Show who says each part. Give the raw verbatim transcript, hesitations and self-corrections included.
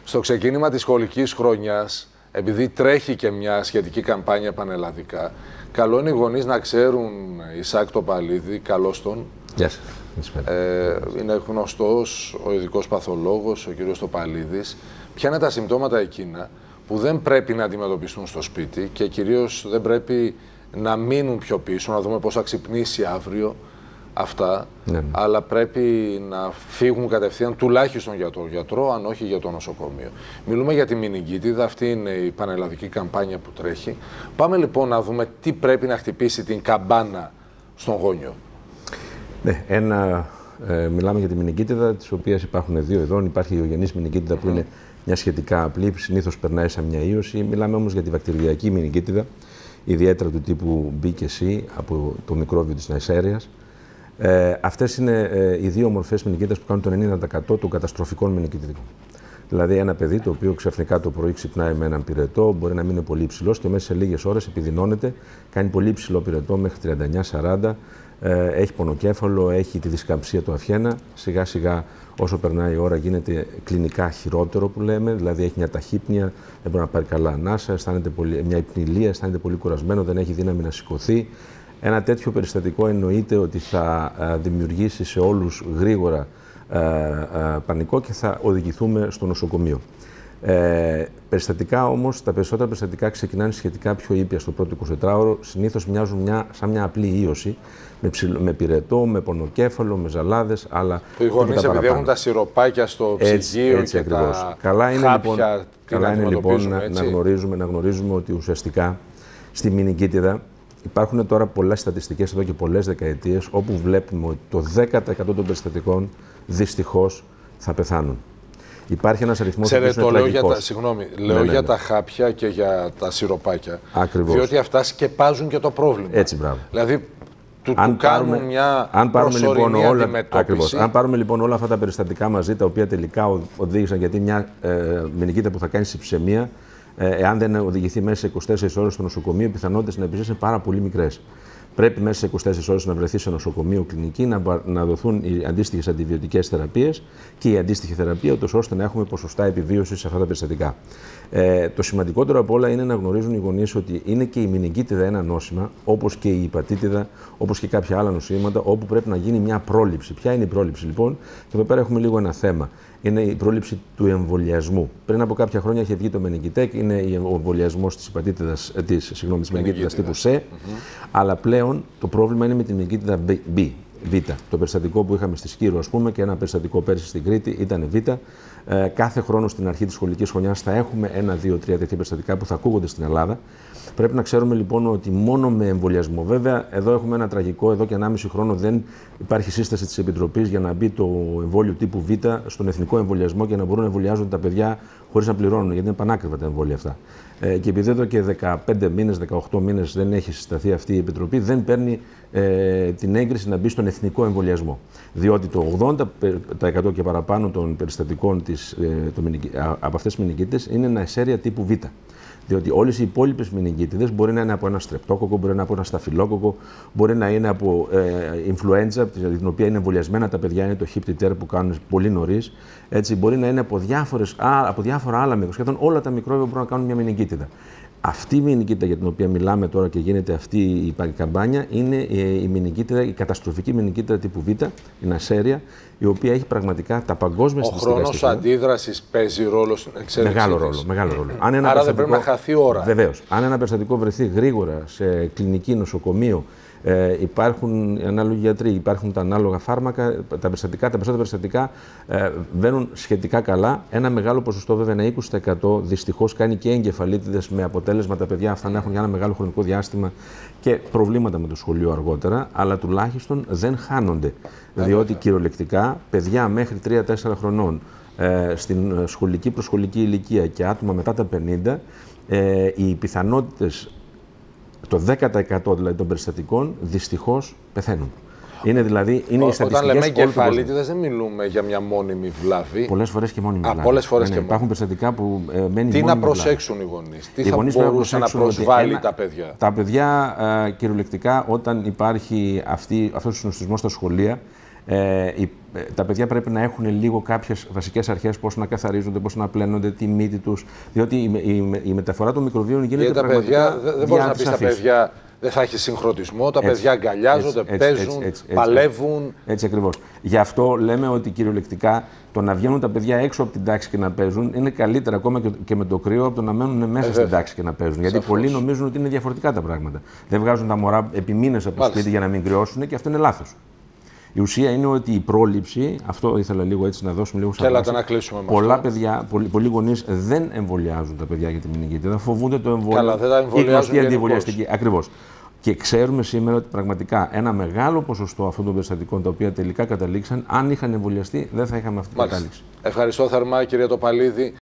Speaker 1: Στο ξεκίνημα της σχολικής χρονιάς, επειδή τρέχει και μια σχετική καμπάνια πανελλαδικά, καλό είναι οι γονείς να ξέρουν, Ισάκ Τοπαλίδη, καλώς τον.
Speaker 2: Γεια σας.
Speaker 1: Ε, είναι γνωστός ο ειδικός παθολόγος, ο κ. Τοπαλίδης. Ποια είναι τα συμπτώματα εκείνα που δεν πρέπει να αντιμετωπιστούν στο σπίτι και κυρίως δεν πρέπει να μείνουν πιο πίσω, να δούμε πώς θα ξυπνήσει αύριο αυτά, ναι, ναι. αλλά πρέπει να φύγουν κατευθείαν τουλάχιστον για τον γιατρό, αν όχι για το νοσοκομείο. Μιλούμε για τη μηνυγκίτιδα, αυτή είναι η πανελλαδική καμπάνια που τρέχει. Πάμε λοιπόν να δούμε τι πρέπει να χτυπήσει την καμπάνα στον γόνιο. Ναι,
Speaker 2: ένα, ε, μιλάμε για τη μηνυγκίτιδα, της οποίας υπάρχουν δύο ειδών. Υπάρχει η ιογενής μηνυγκίτιδα που mm. είναι μια σχετικά απλή, συνήθως περνάει σαν μια ίωση. Μιλάμε όμως για τη βακτηριακή μηνυγκίτιδα, ιδιαίτερα του τύπου B και C, από το μικρόβιο της Ναϊσέριας. Ε, αυτές είναι ε, οι δύο μορφές μηνυγκίτιδας που κάνουν το ενενήντα τοις εκατό των καταστροφικών μηνυγκιτιδικών. Δηλαδή, ένα παιδί το οποίο ξαφνικά το πρωί ξυπνάει με έναν πυρετό, μπορεί να μην είναι πολύ υψηλός και μέσα σε λίγες ώρες επιδεινώνεται, κάνει πολύ υψηλό πυρετό μέχρι τριάντα εννιά σαράντα, ε, έχει πονοκέφαλο, έχει τη δισκαμψία του αφιένα. Σιγά σιγά, όσο περνάει η ώρα, γίνεται κλινικά χειρότερο που λέμε, δηλαδή έχει μια ταχύπνοια, δεν μπορεί να πάρει καλά ανάσα, αισθάνεται πολύ, μια υπνηλία, αισθάνεται πολύ κουρασμένο, δεν έχει δύναμη να σηκωθεί. Ένα τέτοιο περιστατικό εννοείται ότι θα δημιουργήσει σε όλους γρήγορα ε, ε, πανικό και θα οδηγηθούμε στο νοσοκομείο. Ε, περιστατικά όμως, τα περισσότερα περιστατικά ξεκινάνε σχετικά πιο ήπια στο πρώτο εικοσιτετράωρο, συνήθως μοιάζουν μια, σαν μια απλή ίωση, με, ψιλο, με πυρετό, με πονοκέφαλο, με ζαλάδες, αλλά
Speaker 1: οι γονείς επειδή έχουν τα σιροπάκια στο ψυγείο και
Speaker 2: ακριβώς.
Speaker 1: τα
Speaker 2: καλά είναι,
Speaker 1: χάπια,
Speaker 2: λοιπόν, καλά είναι λοιπόν να, να, γνωρίζουμε, να γνωρίζουμε ότι ουσιαστικά στη μηνυγκίτιδα υπάρχουν τώρα πολλές στατιστικές εδώ και πολλές δεκαετίες όπου βλέπουμε ότι το δέκα τοις εκατό των περιστατικών δυστυχώς θα πεθάνουν. Υπάρχει ένας αριθμός που είναι
Speaker 1: το λέω για τα, συγγνώμη, λέω ναι, ναι, ναι. για τα χάπια και για τα σιροπάκια.
Speaker 2: Ακριβώς.
Speaker 1: Διότι αυτά σκεπάζουν και το πρόβλημα.
Speaker 2: Έτσι, μπράβο.
Speaker 1: Δηλαδή, του,
Speaker 2: αν
Speaker 1: του
Speaker 2: πάρουμε,
Speaker 1: κάνουν μια
Speaker 2: αν πάρουμε, λοιπόν, όλα,
Speaker 1: αντιμετώπιση.
Speaker 2: ακριβώς, αν πάρουμε λοιπόν όλα αυτά τα περιστατικά μαζί, τα οποία τελικά οδήγησαν, γιατί μια ε, μηνυγκίτιδα που θα κάνει συψαιμία, εάν δεν οδηγηθεί μέσα σε είκοσι τέσσερις ώρες στο νοσοκομείο, οι πιθανότητες να επιζήσει είναι πάρα πολύ μικρές. Πρέπει μέσα σε είκοσι τέσσερις ώρες να βρεθεί σε νοσοκομείο κλινική, να, να δοθούν οι αντίστοιχες αντιβιωτικές θεραπείες και η αντίστοιχη θεραπεία, ούτως ώστε να έχουμε ποσοστά επιβίωσης σε αυτά τα περιστατικά. Ε, το σημαντικότερο από όλα είναι να γνωρίζουν οι γονείς ότι είναι και η μηνυγκίτιδα ένα νόσημα, όπως και η υπατήτιδα, όπως και κάποια άλλα νοσήματα, όπου πρέπει να γίνει μια πρόληψη. Ποια είναι η πρόληψη λοιπόν? Και εδώ πέρα έχουμε λίγο ένα θέμα. Είναι η πρόληψη του εμβολιασμού. Πριν από κάποια χρόνια είχε βγει το Μενιγκιτέκ, είναι ο εμβολιασμός της υπατήτιδας, της, συγγνώμη, της μενιγκίτιδας τύπου C, mm-hmm. αλλά πλέον το πρόβλημα είναι με τη μενιγκίτιδα B, Β. Το περιστατικό που είχαμε στη Σκύρο, ας πούμε, και ένα περιστατικό πέρσι στην Κρήτη ήταν Β. Ε, κάθε χρόνο στην αρχή της σχολικής χρονιάς θα έχουμε ένα, δύο, τρία τέτοια περιστατικά που θα ακούγονται στην Ελλάδα. Πρέπει να ξέρουμε λοιπόν ότι μόνο με εμβολιασμό. Βέβαια, εδώ έχουμε ένα τραγικό, εδώ και ενάμιση χρόνο δεν υπάρχει σύσταση της Επιτροπής για να μπει το εμβόλιο τύπου Β στον εθνικό εμβολιασμό και να μπορούν να εμβολιάζονται τα παιδιά χωρίς να πληρώνουν, γιατί είναι πανάκριβα τα εμβόλια αυτά. Ε, και επειδή εδώ και δεκαπέντε μήνες, δεκαοκτώ μήνες δεν έχει συσταθεί αυτή η Επιτροπή, δεν παίρνει ε, την έγκριση να μπει στον εθνικό εμβολιασμό. Διότι το ογδόντα τοις εκατό και παραπάνω των περιστατικών της, ε, το, από αυτές τις μηνυγκίτιδες είναι Ναϊσέρια τύπου Β. Διότι όλες οι υπόλοιπες μηνυγκίτιδες μπορεί να είναι από ένα στρεπτόκοκο, μπορεί να είναι από ένα σταφυλόκοκο, μπορεί να είναι από ε, influenza, την οποία είναι εμβολιασμένα τα παιδιά, είναι το χιπτιτέρ που κάνουν πολύ νωρίς. Έτσι, μπορεί να είναι από, διάφορες, α, από διάφορα άλλα μικρόβια. Σχεδόν όλα τα μικρόβια μπορούν να κάνουν μια μηνυγκίτιδα. Αυτή η μηνυγκίτιδα για την οποία μιλάμε τώρα και γίνεται αυτή η καμπάνια είναι η μηνυγκίτιδα, η καταστροφική μηνυγκίτιδα τύπου Β, η Ναϊσέρια, η οποία έχει πραγματικά τα παγκόσμια στατιστικά.
Speaker 1: Ο χρόνος αντίδρασης παίζει ρόλο στην εξέλιξη.
Speaker 2: Μεγάλο ρόλο. Μεγάλο ρόλο. Αν ένα
Speaker 1: Άρα δεν πρέπει να χαθεί ώρα.
Speaker 2: Βεβαίως. Αν ένα περιστατικό βρεθεί γρήγορα σε κλινική, νοσοκομείο, ε, υπάρχουν οι ανάλογοι γιατροί, υπάρχουν τα ανάλογα φάρμακα, τα περιστατικά, τα περισσότερα περιστατικά ε, βαίνουν σχετικά καλά. Ένα μεγάλο ποσοστό, βέβαια, ένα είκοσι τοις εκατό δυστυχώς κάνει και εγκεφαλίτιδες, με αποτέλεσμα τα παιδιά αυτά να έχουν για ένα μεγάλο χρονικό διάστημα και προβλήματα με το σχολείο αργότερα, αλλά τουλάχιστον δεν χάνονται. Διότι κυριολεκτικά παιδιά μέχρι τρία τέσσερα χρονών ε, στην σχολική προσχολική ηλικία και άτομα μετά τα πενήντα, ε, οι πιθανότητες, το δέκα τοις εκατό δηλαδή των περιστατικών, δυστυχώς πεθαίνουν. Είναι δηλαδή, είναι
Speaker 1: Ό,
Speaker 2: οι στατιστικές.
Speaker 1: Όταν λέμε εγκεφαλίτιδες δεν μιλούμε για μια μόνιμη βλάβη.
Speaker 2: Πολλές φορές και μόνιμη
Speaker 1: Α,
Speaker 2: βλάβη.
Speaker 1: πολλές φορές
Speaker 2: ναι,
Speaker 1: και
Speaker 2: ναι, υπάρχουν περιστατικά που ε, μένει
Speaker 1: τι
Speaker 2: μόνιμη
Speaker 1: να προσέξουν
Speaker 2: βλάβη.
Speaker 1: οι γονείς, τι
Speaker 2: οι
Speaker 1: θα
Speaker 2: γονείς
Speaker 1: μπορούσε να προσβάλλει
Speaker 2: ένα,
Speaker 1: τα παιδιά.
Speaker 2: Τα παιδιά ε, κυριολεκτικά όταν υπάρχει αυτή, αυτός ο συνοστισμός στα σχολεία, Ε, η, τα παιδιά πρέπει να έχουν λίγο κάποιες βασικές αρχές, πώς να καθαρίζονται, πώς να πλένονται, τη μύτη τους. Διότι η, η, η μεταφορά των μικροβίων γίνεται
Speaker 1: Γιατί τα
Speaker 2: πραγματικά.
Speaker 1: παιδιά, δεν μπορεί να πει στα παιδιά. Δεν θα έχει συγχρονισμό, τα έτσι, παιδιά αγκαλιάζονται, έτσι, παίζουν, έτσι, έτσι, έτσι, παλεύουν. Έτσι,
Speaker 2: έτσι ακριβώς. Γι' αυτό λέμε ότι κυριολεκτικά το να βγαίνουν τα παιδιά έξω από την τάξη και να παίζουν είναι καλύτερα ακόμα και, και με το κρύο από το να μένουν μέσα ε, στην τάξη και να παίζουν. Γιατί σαφώς. Πολλοί νομίζουν ότι είναι διαφορετικά τα πράγματα. Δεν βγάζουν τα μωρά επί μήνες από το σπίτι για να μην κρυώσουν και αυτό είναι λάθος. Η ουσία είναι ότι η πρόληψη, αυτό ήθελα λίγο έτσι να δώσουμε λίγο σαν
Speaker 1: βάση. Να κλείσουμε με
Speaker 2: πολλά
Speaker 1: αυτό.
Speaker 2: παιδιά, πολλοί, πολλοί γονείς δεν εμβολιάζουν τα παιδιά για τη μηνυκητήδα, φοβούνται το εμβόλιο.
Speaker 1: Καλά, δεν τα εμβολιάζουν.
Speaker 2: Η αντιεμβολιαστική. Ακριβώς. Και ξέρουμε σήμερα ότι πραγματικά ένα μεγάλο ποσοστό αυτών των περιστατικών τα οποία τελικά καταλήξαν, αν είχαν εμβολιαστεί, δεν θα είχαμε αυτή την κατάληξη.
Speaker 1: Ευχαριστώ θερμά, κυρία Τοπαλίδη.